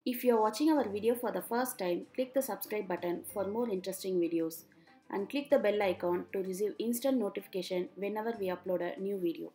If you are watching our video for the first time, click the subscribe button for more interesting videos and click the bell icon to receive instant notification whenever we upload a new video.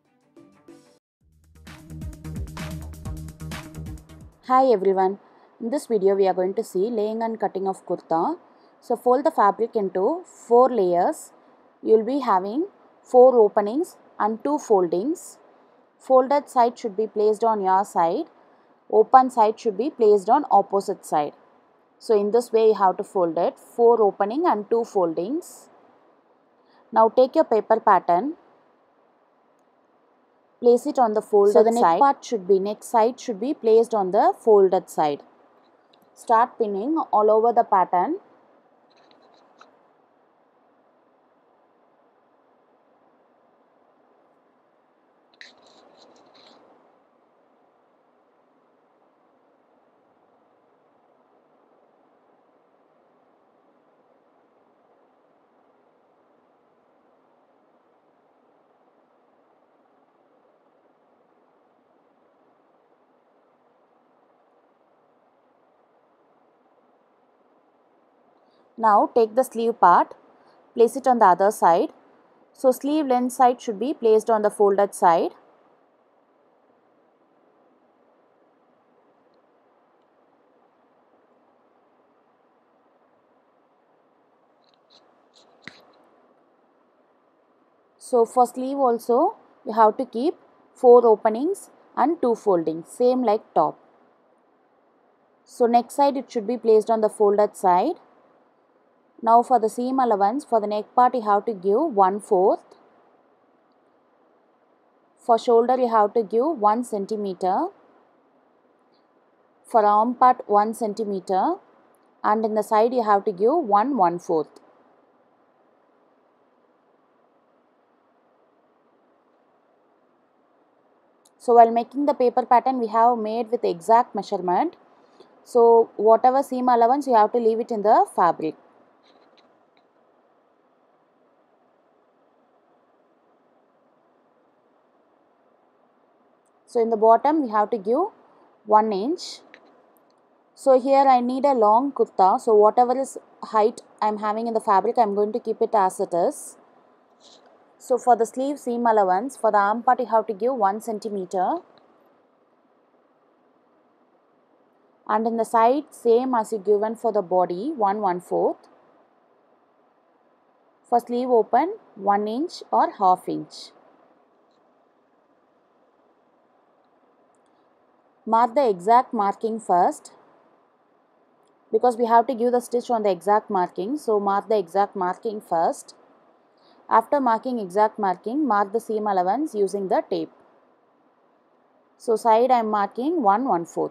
Hi everyone, in this video we are going to see laying and cutting of kurta. So fold the fabric into 4 layers. You will be having 4 openings and 2 foldings. Folded side should be placed on your side. Open side should be placed on opposite side. So in this way you have to fold it, 4 opening and 2 foldings. Now take your paper pattern. Place it on the folded side. So the neck side should be placed on the folded side. Start pinning all over the pattern. Now take the sleeve part, place it on the other side. So sleeve length side should be placed on the folded side. So for sleeve also you have to keep 4 openings and 2 foldings, same like top. So neck side it should be placed on the folded side. Now for the seam allowance, for the neck part you have to give 1/4. For shoulder you have to give 1 centimeter. For arm part 1 centimeter. And in the side you have to give 1/4. So while making the paper pattern we have made with exact measurement. So whatever seam allowance you have to leave it in the fabric. So in the bottom we have to give 1 inch. So here I need a long kurta. So whatever is height I am having in the fabric I am going to keep it as it is. So for the sleeve seam allowance, for the arm part you have to give 1 centimeter. And in the side same as you given for the body, 1/4. For sleeve open 1 inch or 1/2 inch. Mark the exact marking first because we have to give the stitch on the exact marking. So mark the exact marking first. After marking exact marking, mark the seam allowance using the tape. So side I am marking 1/4.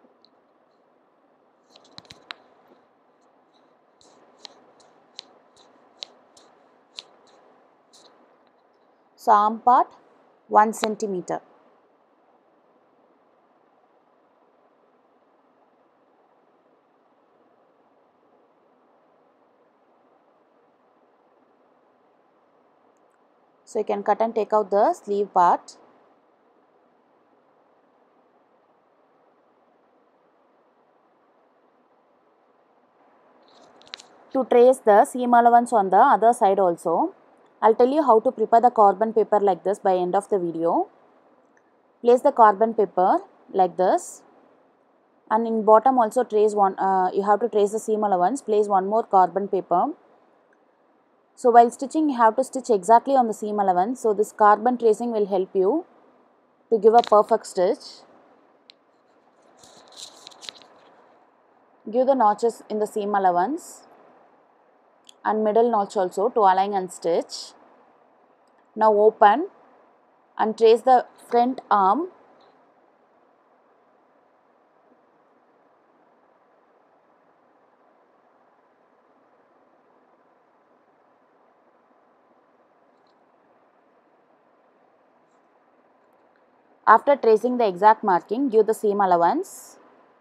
So arm part 1 centimeter. So you can cut and take out the sleeve part. To trace the seam allowance on the other side also, I'll tell you how to prepare the carbon paper like this by end of the video. Place the carbon paper like this, and in bottom also trace one. You have to trace the seam allowance. Place one more carbon paper. So while stitching, you have to stitch exactly on the seam allowance. So this carbon tracing will help you to give a perfect stitch. Give the notches in the seam allowance and middle notch also to align and stitch. Now open and trace the front arm. After tracing the exact marking, give the seam allowance.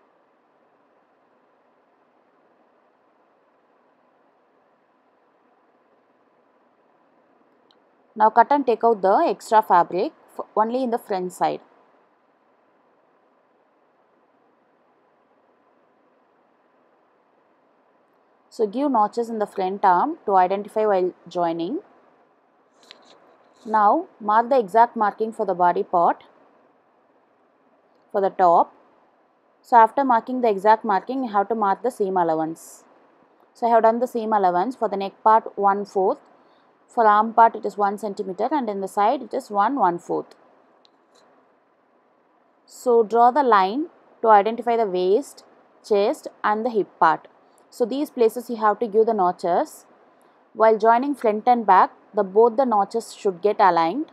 Now cut and take out the extra fabric only in the front side. So give notches in the front arm to identify while joining. Now mark the exact marking for the body part for the top. So after marking the exact marking, you have to mark the seam allowance. So I have done the seam allowance for the neck part 1/4, for arm part it is 1 centimeter, and in the side it is 1/4. So draw the line to identify the waist, chest and the hip part. So these places you have to give the notches. While joining front and back, both the notches should get aligned.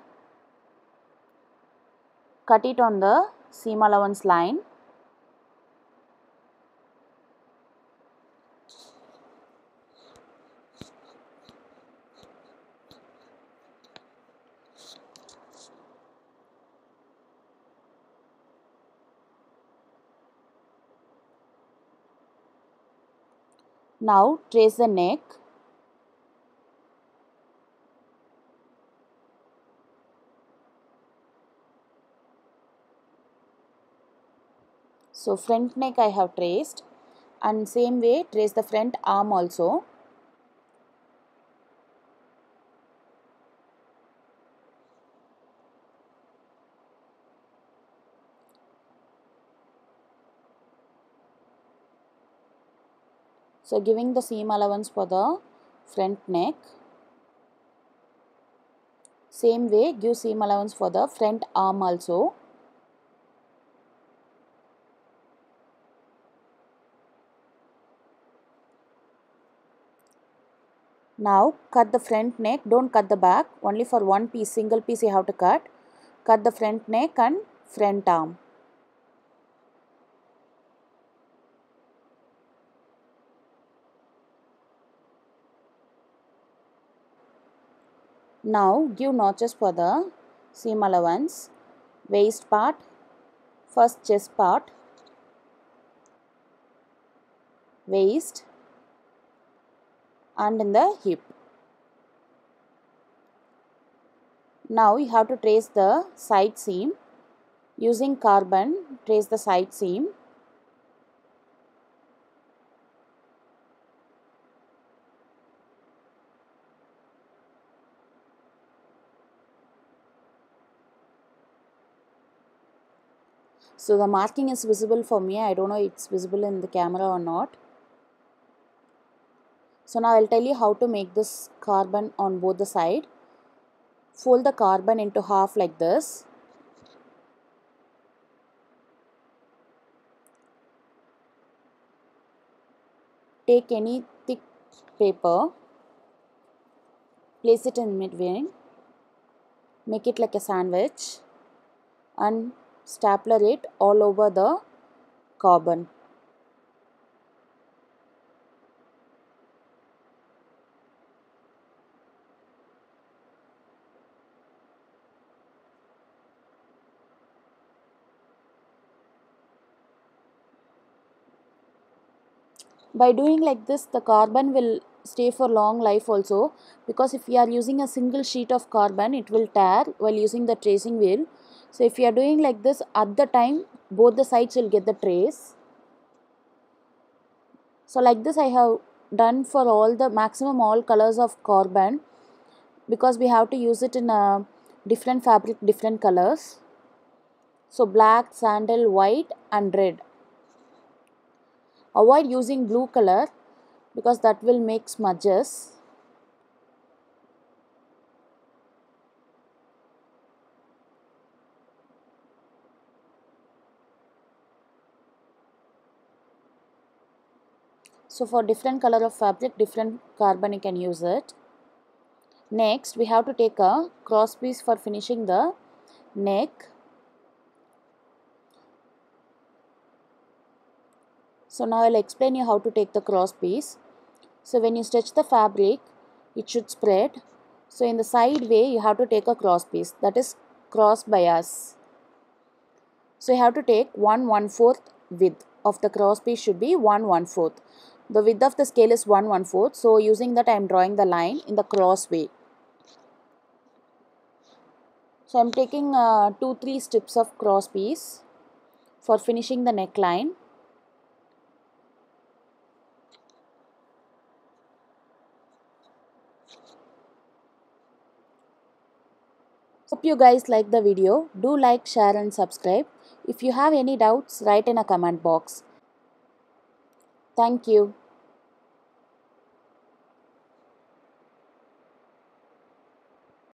Cut it on the seam allowance line. Now trace the neck. So front neck I have traced, and same way trace the front arm also. So giving the seam allowance for the front neck. Same way give seam allowance for the front arm also. Now cut the front neck, don't cut the back, only for one piece, single piece you have to cut. Cut the front neck and front arm. Now give notches for the seam allowance, waist part, first chest part, waist and in the hip. Now you have to trace the side seam. Using carbon, trace the side seam. So the marking is visible for me. I don't know if it's visible in the camera or not. So now I'll tell you how to make this carbon on both the side. Fold the carbon into half like this. Take any thick paper, place it in midway, make it like a sandwich and stapler it all over the carbon. By doing like this, the carbon will stay for long life also, because if we are using a single sheet of carbon, it will tear while using the tracing wheel. So if you are doing like this, at the time both the sides will get the trace. So like this I have done for all the maximum all colors of carbon, because we have to use it in a different fabric, different colors. So black, sandal, white and red. Avoid using blue color because that will make smudges. So for different color of fabric, different carbon you can use it. Next we have to take a cross piece for finishing the neck. So now I'll explain you how to take the cross piece. So when you stretch the fabric, it should spread. So in the side way you have to take a cross piece, that is cross bias. So you have to take 1/4 width of the cross piece should be 1/4. The width of the scale is 1/4. So using that I am drawing the line in the cross way. So I am taking 2-3 strips of cross piece for finishing the neckline. Hope you guys like the video. Do like, share and subscribe. If you have any doubts, write in a comment box. Thank you.